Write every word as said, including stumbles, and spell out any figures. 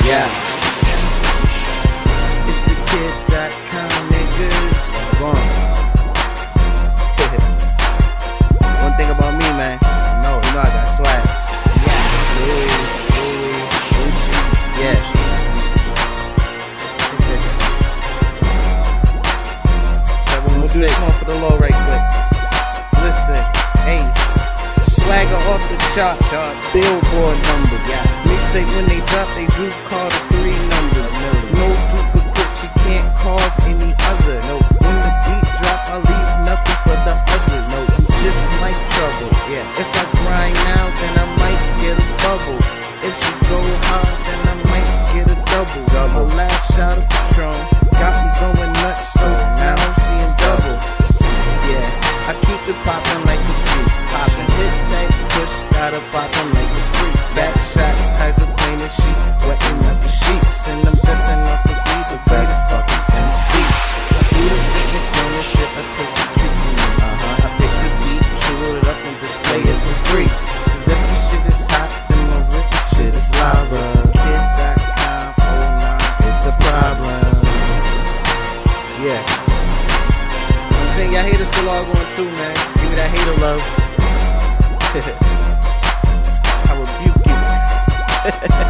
Yeah. It's the kid dot com, niggas. Gone. One thing about me, man. No, you know I got swag. Yeah. Louie, Louie, Gucci. Yeah. Seven one six. One for the low right quick. Listen, hey. Swagger off the chart, chart. Billboard number. Yeah. Mixtape when they drop, they do call the three numbers. No duplicate, you can't carve any other. No, when the beat drop, I leave nothing for the other. No, I'm just like trouble. Yeah. If I grind now, then I might get a bubble. If she go hard, then I might get a double. Double. My last shot of Patron got me going nuts, so now I'm seeing double. Yeah, I keep it poppin' like a G. Poppin', hit that push, gotta poppin' like a freak. Back shots, hydroplane and sheet, wetting up the sheets, and I'm dustin' up the beat, the best fucking M C. I do the picnic on the shit, I taste the treatment. Uh-huh, I pick the beat, chew it up and display it for free. Cause if the shit is hot, then my wicked shit is lava. kid dot com, oh nine, it's a problem. Yeah. I'm saying y'all haters still all going too, man. Give me that hater love. I rebuke you.